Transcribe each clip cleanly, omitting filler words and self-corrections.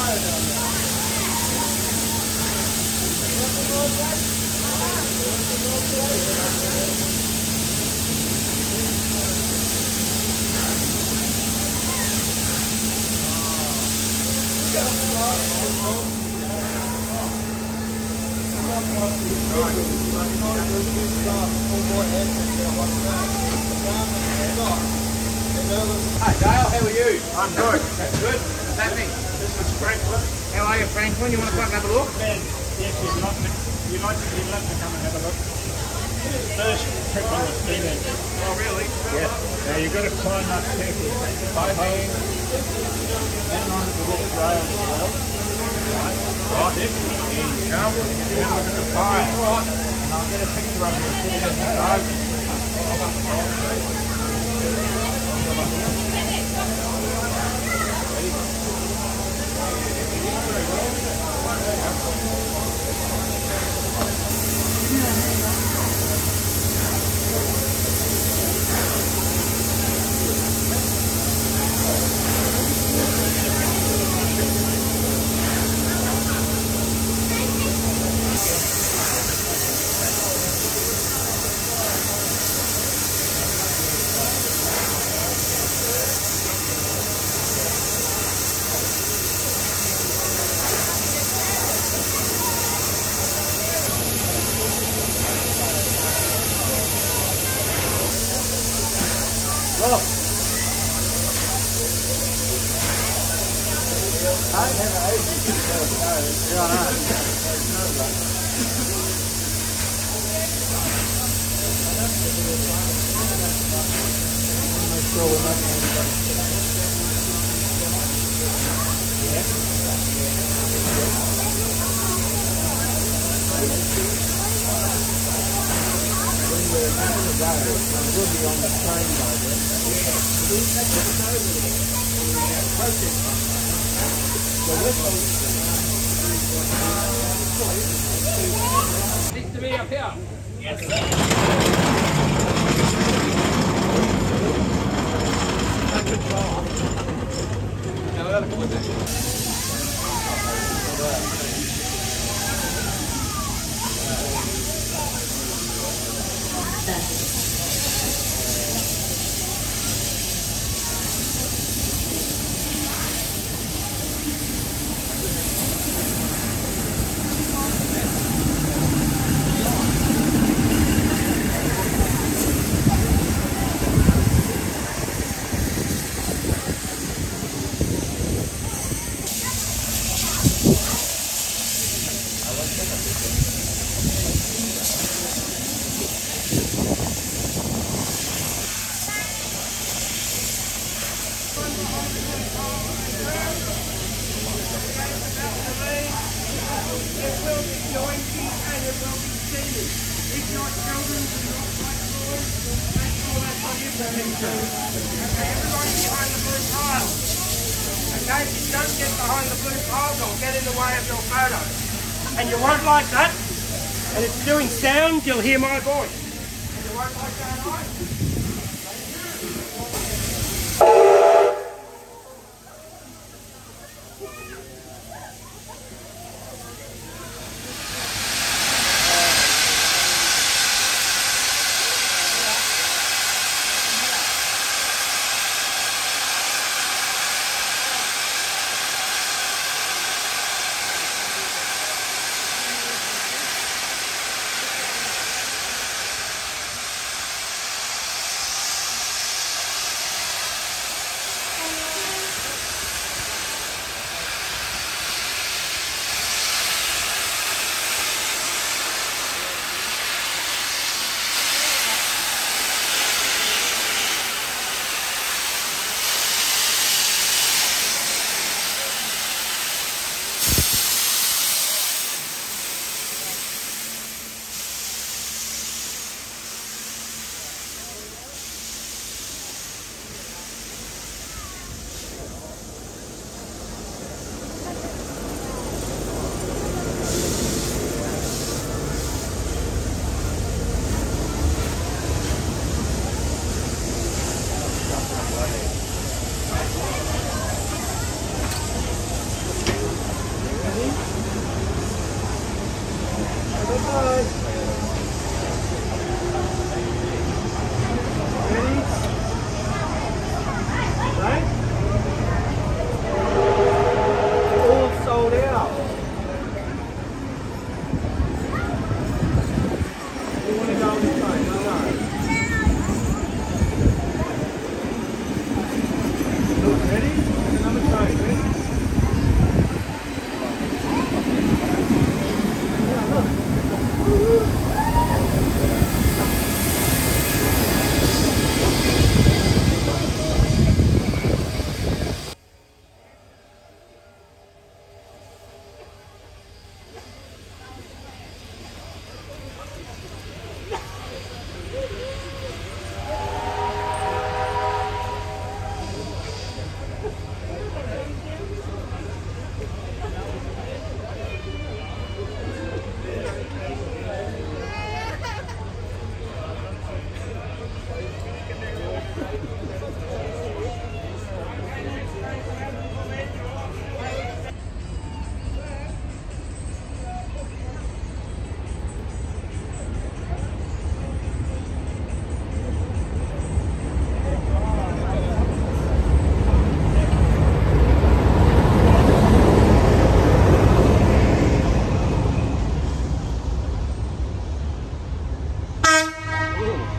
Hi Dale, how are you? I'm good. That's good. What's happening? This is Franklin. How are you, Franklin? You want to come and have a look? Ben, yes, you'd like to come and have a look. First trip on the steam engine. Oh, really? Yeah. Now you've got to climb up carefully. By hand. Hang on to this rail as well. Right. Right. In you come. Now look at the fire. Right. And I'll get a picture of you sitting in the road. Look. I have an agent to go. We'll be on the train by then. Needs to be up here. Yes. Now, that'll come with it. Okay, if you don't get behind the blue tiles, I'll get in the way of your photo. And you won't like that. And it's doing sound, you'll hear my voice. And you won't like that either.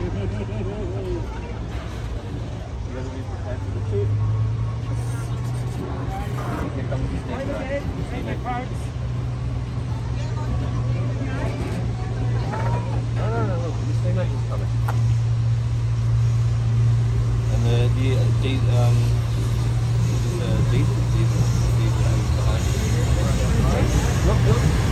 gotta be prepared for the trip. Here comes the snake. No, look, the snake is coming. And diesel behind you. Look.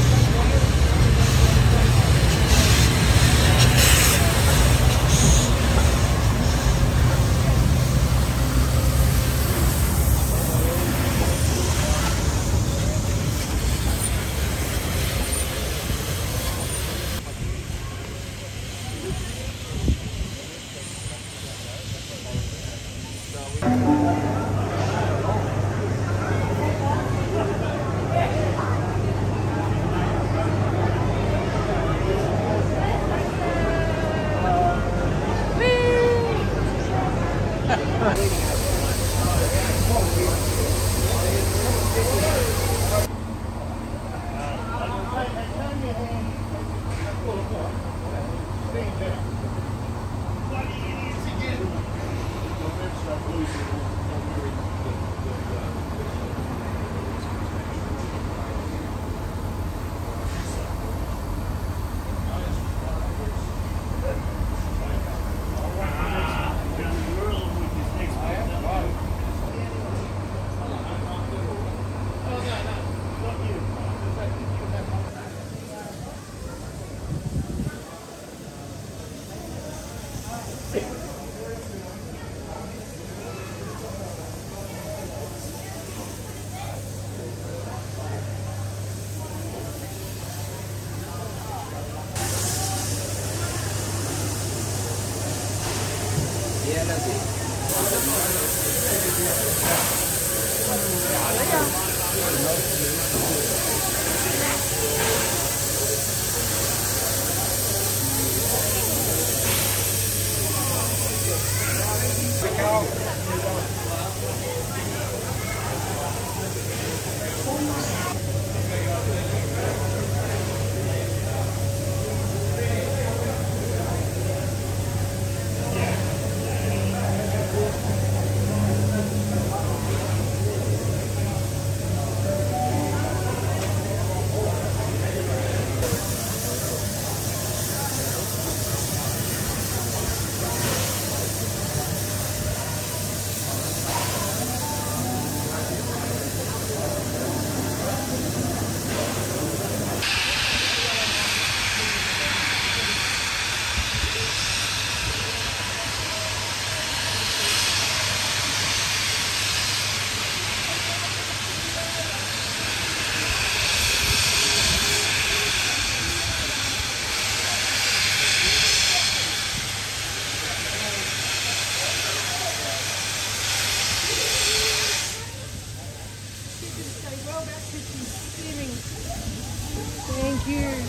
Thank you.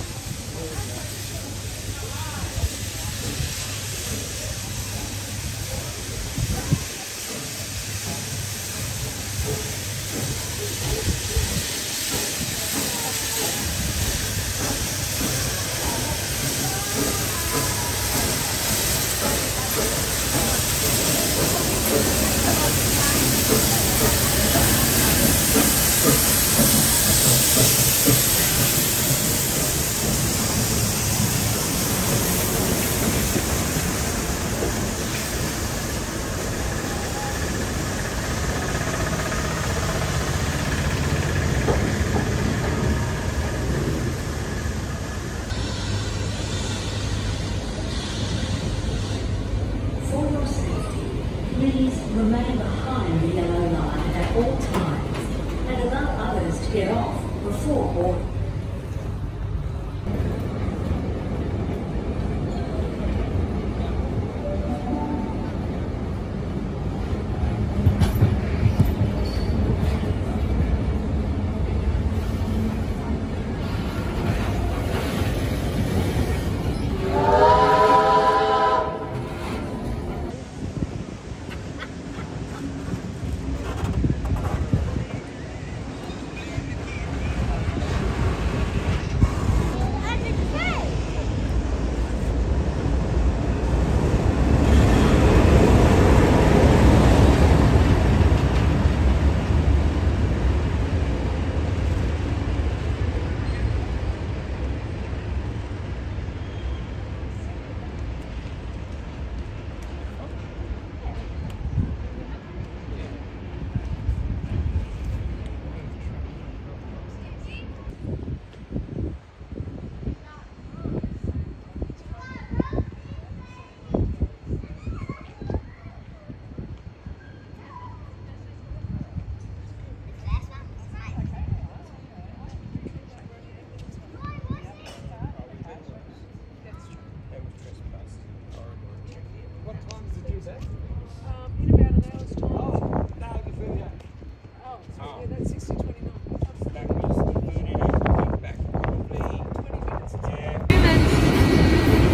Please remain behind the yellow line at all times and allow others to get off before boarding. was that? In about an hour's time. Oh, no, you feel that. Oh, so yeah, that's 60:29. That was 30 days back, probably. 20 minutes. Yeah.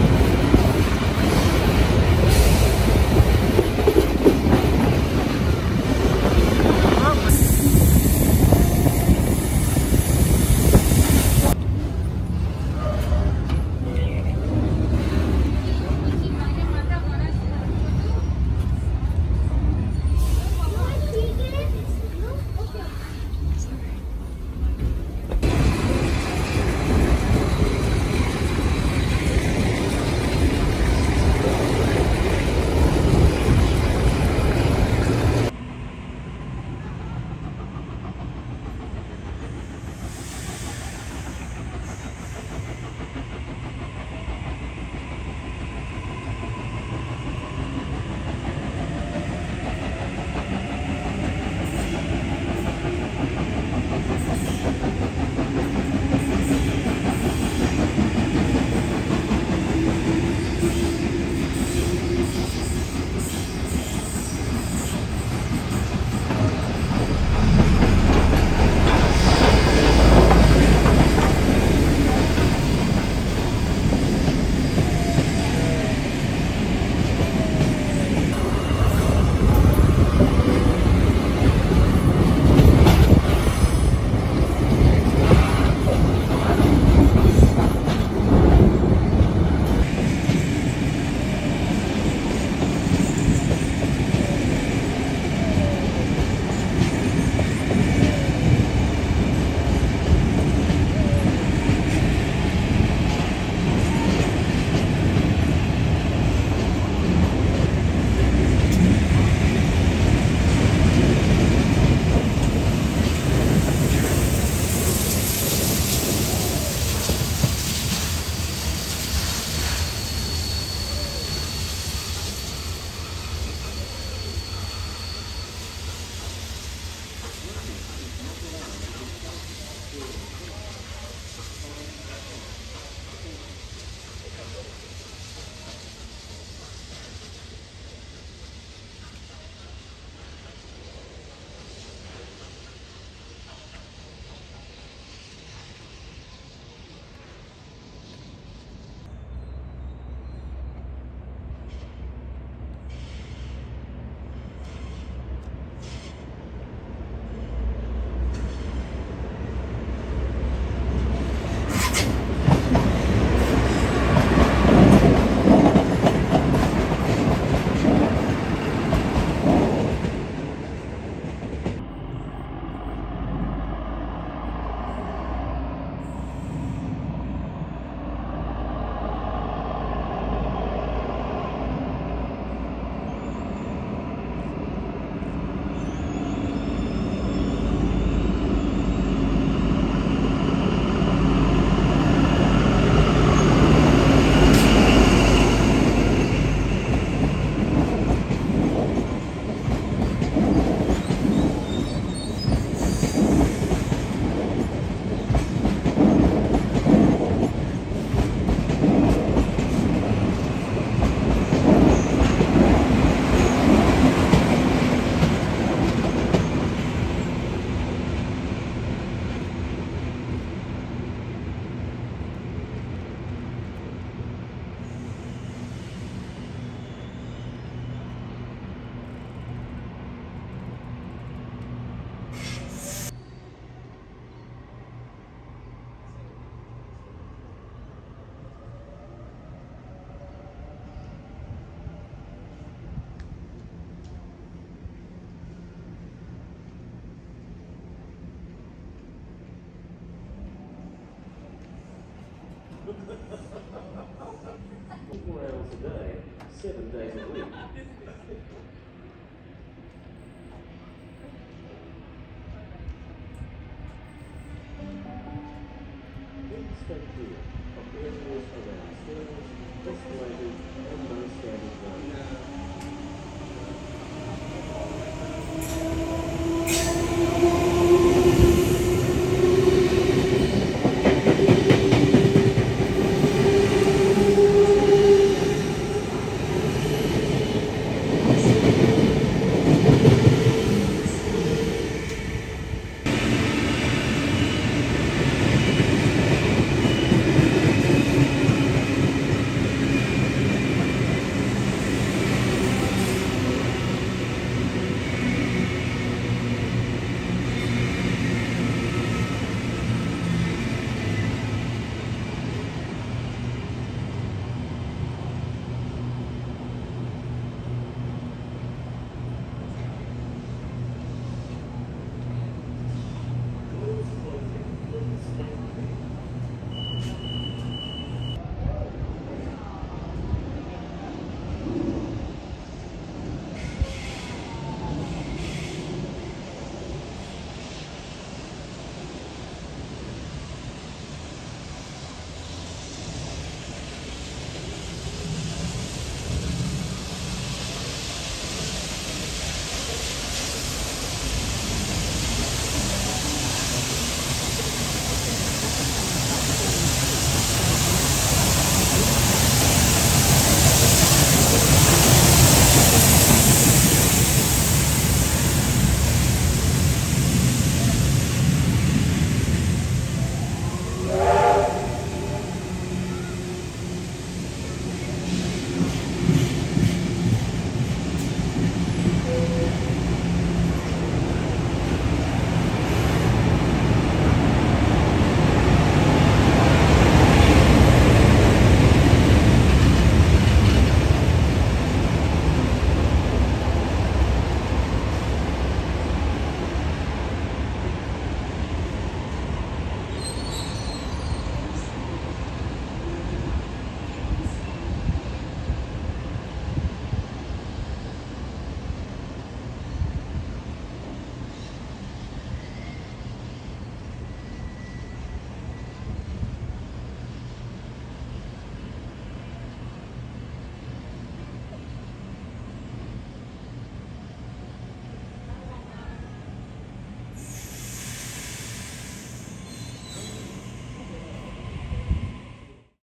stay clear of areas around stairs, escalators, and non-standing runs.